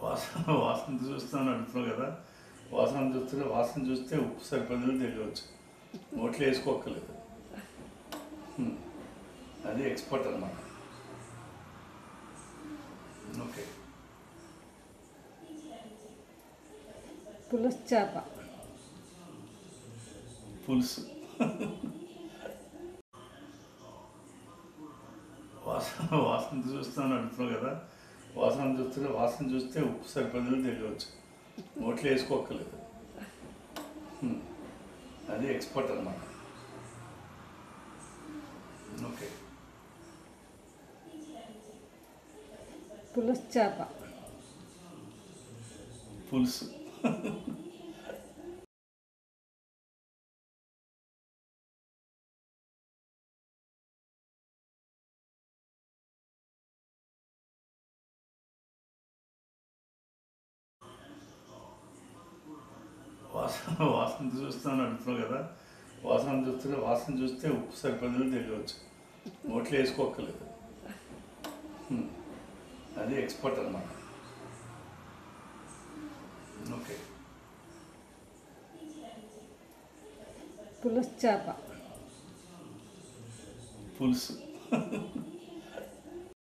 వాసన చూస్తాను అంటున్నావు కదా. వాసన చూస్తే ఉప్పు సరిపడిందని తెలియవచ్చు. నోట్లో వేసుకోక్కర్లేదు. అది ఎక్స్పర్ట్ అన్నమాట. ఓకే. పులుసు చేప. పులుసు. వాసన చూస్తాను అంటున్నావు కదా. వాసన చూస్తే ఉప్పు సరిపడిందని తెలియవచ్చు. నోట్లో వేసుకోక్కర్లేదు. అది ఎక్స్పర్ట్ అన్నమాట. ఓకే. పులుసు చేప. పులుసు. వాసన చూస్తాను అంటున్నావు కదా. వాసన చూస్తే ఉప్పు సరిపడిందని తెలియవచ్చు. నోట్లో వేసుకోక్కర్లేదు. అది ఎక్స్పర్ట్ అన్నమాట. ఓకే. పులుసు చేప. పులుసు.